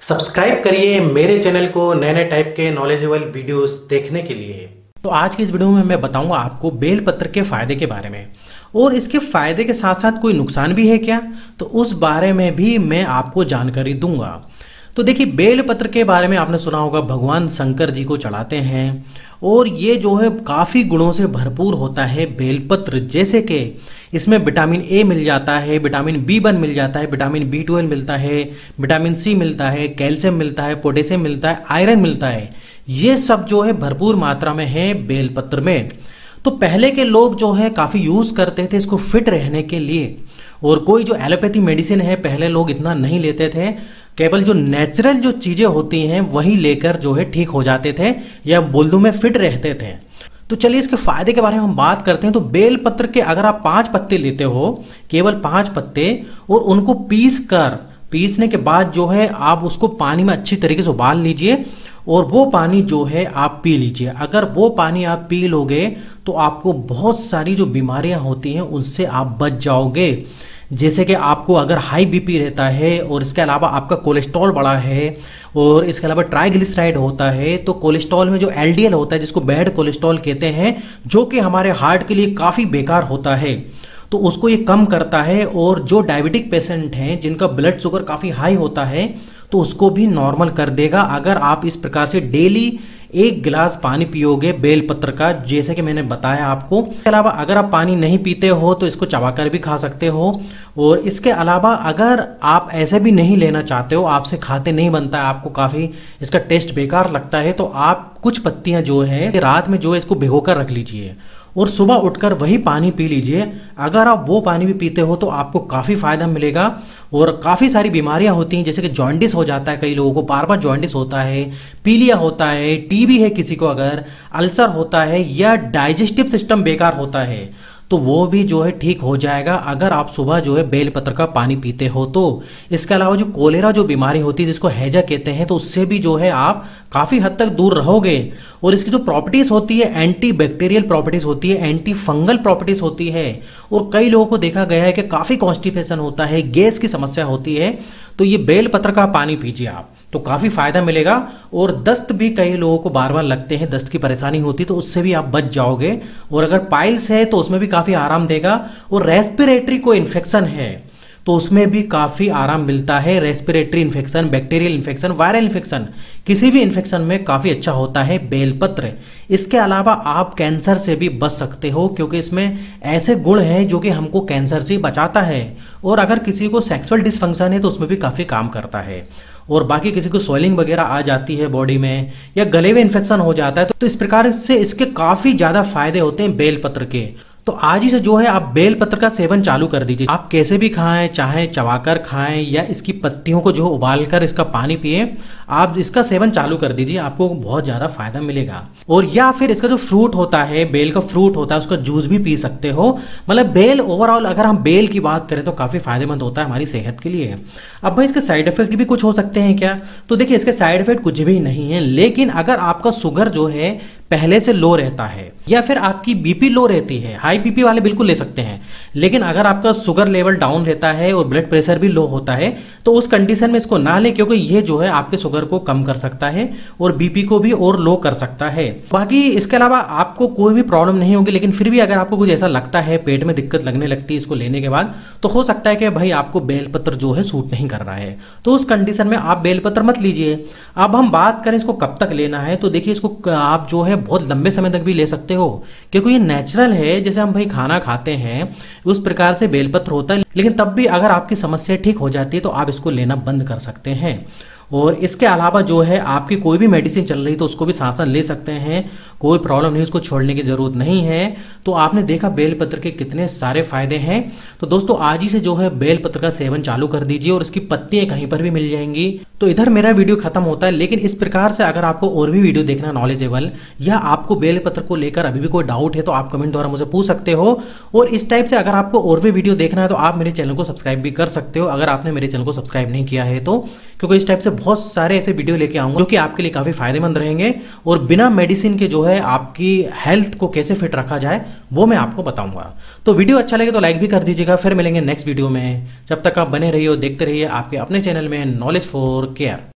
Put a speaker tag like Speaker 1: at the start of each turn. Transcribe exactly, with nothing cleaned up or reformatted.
Speaker 1: Subscribe करिए मेरे channel को नए नए टाइप के नॉलेजेबल वीडियोस देखने के लिए। तो आज की इस वीडियो में मैं बताऊंगा आपको बेलपत्र के फ़ायदे के बारे में, और इसके फ़ायदे के साथ साथ कोई नुकसान भी है क्या, तो उस बारे में भी मैं आपको जानकारी दूंगा। तो देखिए, बेलपत्र के बारे में आपने सुना होगा, भगवान शंकर जी को चढ़ाते हैं, और ये जो है काफ़ी गुणों से भरपूर होता है बेलपत्र। जैसे कि इसमें विटामिन ए मिल जाता है, विटामिन बी वन मिल जाता है, विटामिन बी ट्वेल्व मिलता है, विटामिन सी मिलता है, कैल्शियम मिलता है, पोटेशियम मिलता है, आयरन मिलता है। ये सब जो है भरपूर मात्रा में है बेलपत्र में। तो पहले के लोग जो है काफ़ी यूज़ करते थे इसको फिट रहने के लिए, और कोई जो एलोपैथी मेडिसिन है पहले लोग इतना नहीं लेते थे, केवल जो नेचुरल जो चीज़ें होती हैं वही लेकर जो है ठीक हो जाते थे या बोल दूं मैं फिट रहते थे। तो चलिए इसके फायदे के बारे में हम बात करते हैं। तो बेलपत्र के अगर आप पांच पत्ते लेते हो, केवल पांच पत्ते, और उनको पीस कर पीसने के बाद जो है आप उसको पानी में अच्छी तरीके से उबाल लीजिए, और वो पानी जो है आप पी लीजिए। अगर वो पानी आप पी लोगे तो आपको बहुत सारी जो बीमारियां होती हैं उनसे आप बच जाओगे। जैसे कि आपको अगर हाई बीपी रहता है, और इसके अलावा आपका कोलेस्ट्रॉल बढ़ा है, और इसके अलावा ट्राइग्लिसराइड होता है, तो कोलेस्ट्रॉल में जो एलडीएल होता है जिसको बैड कोलेस्ट्रॉल कहते हैं, जो कि हमारे हार्ट के लिए काफ़ी बेकार होता है, तो उसको ये कम करता है। और जो डायबिटिक पेशेंट हैं जिनका ब्लड शुगर काफ़ी हाई होता है तो उसको भी नॉर्मल कर देगा अगर आप इस प्रकार से डेली एक गिलास पानी पियोगे बेलपत्र का, जैसे कि मैंने बताया आपको। इसके अलावा अगर आप पानी नहीं पीते हो तो इसको चबाकर भी खा सकते हो, और इसके अलावा अगर आप ऐसे भी नहीं लेना चाहते हो, आपसे खाते नहीं बनता है, आपको काफ़ी इसका टेस्ट बेकार लगता है, तो आप कुछ पत्तियां जो है रात में जो है इसको भिगोकर रख लीजिए और सुबह उठकर वही पानी पी लीजिए। अगर आप वो पानी भी पीते हो तो आपको काफ़ी फ़ायदा मिलेगा। और काफ़ी सारी बीमारियां होती हैं, जैसे कि जॉन्डिस हो जाता है, कई लोगों को बार बार जॉन्डिस होता है, पीलिया होता है, टीबी है किसी को, अगर अल्सर होता है, या डाइजेस्टिव सिस्टम बेकार होता है, तो वो भी जो है ठीक हो जाएगा अगर आप सुबह जो है बेलपत्र का पानी पीते हो तो। इसके अलावा जो कोलेरा जो बीमारी होती है जिसको हैजा कहते हैं, तो उससे भी जो है आप काफ़ी हद तक दूर रहोगे। और इसकी जो प्रॉपर्टीज़ होती है, एंटी बैक्टीरियल प्रॉपर्टीज़ होती है, एंटी फंगल प्रॉपर्टीज़ होती है। और कई लोगों को देखा गया है कि काफ़ी कॉन्स्टिपेशन होता है, गैस की समस्या होती है, तो ये बेलपत्र का पानी पीजिए आप, तो काफ़ी फ़ायदा मिलेगा। और दस्त भी कई लोगों को बार बार लगते हैं, दस्त की परेशानी होती है, तो उससे भी आप बच जाओगे। और अगर पाइल्स है तो उसमें भी काफ़ी आराम देगा। और रेस्पिरेटरी कोई इन्फेक्शन है तो उसमें भी काफ़ी आराम मिलता है। Respiratory infection, bacterial infection, viral infection, किसी भी इन्फेक्शन में काफ़ी अच्छा होता है बेलपत्र। इसके अलावा आप कैंसर से भी बच सकते हो, क्योंकि इसमें ऐसे गुण हैं जो कि हमको कैंसर से बचाता है। और अगर किसी को सेक्सुअल डिसफंक्शन है तो उसमें भी काफ़ी काम करता है। और बाकी किसी को स्वेलिंग वगैरह आ जाती है बॉडी में, या गले में इन्फेक्शन हो जाता है, तो इस प्रकार से इसके काफ़ी ज़्यादा फायदे होते हैं बेलपत्र के। तो आज ही से जो है आप बेलपत्र का सेवन चालू कर दीजिए। आप कैसे भी खाएं, चाहे चबाकर खाएं या इसकी पत्तियों को जो उबालकर इसका पानी पिए, आप इसका सेवन चालू कर दीजिए, आपको बहुत ज़्यादा फायदा मिलेगा। और या फिर इसका जो फ्रूट होता है, बेल का फ्रूट होता है, उसका जूस भी पी सकते हो। मतलब बेल ओवरऑल अगर हम बेल की बात करें तो काफ़ी फायदेमंद होता है हमारी सेहत के लिए। अब भाई इसके साइड इफेक्ट भी कुछ हो सकते हैं क्या, तो देखिए इसके साइड इफेक्ट कुछ भी नहीं है। लेकिन अगर आपका शुगर जो है पहले से लो रहता है, या फिर आपकी बीपी लो रहती है, हाई बीपी वाले बिल्कुल ले सकते हैं, लेकिन अगर आपका शुगर लेवल डाउन रहता है और ब्लड प्रेशर भी लो होता है तो उस कंडीशन में इसको ना ले, क्योंकि ये जो है आपके शुगर को कम कर सकता है और बीपी को भी और लो कर सकता है। बाकी इसके अलावा आपको कोई भी प्रॉब्लम नहीं होगी, लेकिन फिर भी अगर आपको कुछ ऐसा लगता है, पेट में दिक्कत लगने लगती है इसको लेने के बाद, तो हो सकता है कि भाई आपको बेलपत्र जो है सूट नहीं कर रहा है, तो उस कंडीशन में आप बेलपत्र मत लीजिए। अब हम बात करें इसको कब तक लेना है, तो देखिए इसको आप जो है बहुत लंबे समय तक भी ले सकते हो, क्योंकि ये नेचुरल है। जैसे हम भाई खाना खाते हैं उस प्रकार से बेलपत्र होता है, लेकिन तब भी अगर आपकी समस्या ठीक हो जाती है तो आप इसको लेना बंद कर सकते हैं। और इसके अलावा जो है आपकी कोई भी मेडिसिन चल रही तो उसको भी साथ साथ ले सकते हैं, कोई प्रॉब्लम नहीं, उसको छोड़ने की ज़रूरत नहीं है। तो आपने देखा बेलपत्र के कितने सारे फायदे हैं। तो दोस्तों आज ही से जो है बेलपत्र का सेवन चालू कर दीजिए, और इसकी पत्तियां कहीं पर भी मिल जाएंगी। तो इधर मेरा वीडियो खत्म होता है, लेकिन इस प्रकार से अगर आपको और भी वीडियो देखना नॉलेजेबल, या आपको बेलपत्र को लेकर अभी भी कोई डाउट है तो आप कमेंट द्वारा मुझे पूछ सकते हो। और इस टाइप से अगर आपको और भी वीडियो देखना है तो आप मेरे चैनल को सब्सक्राइब भी कर सकते हो, अगर आपने मेरे चैनल को सब्सक्राइब नहीं किया है तो, क्योंकि इस टाइप से बहुत सारे ऐसे वीडियो लेके आऊंगा जो कि आपके लिए काफ़ी फायदेमंद रहेंगे। और बिना मेडिसिन के जो है आपकी हेल्थ को कैसे फिट रखा जाए वो मैं आपको बताऊंगा। तो वीडियो अच्छा लगे तो लाइक भी कर दीजिएगा। फिर मिलेंगे नेक्स्ट वीडियो में, जब तक आप बने रहिए और देखते रहिए आपके अपने चैनल में नॉलेज फॉर केयर।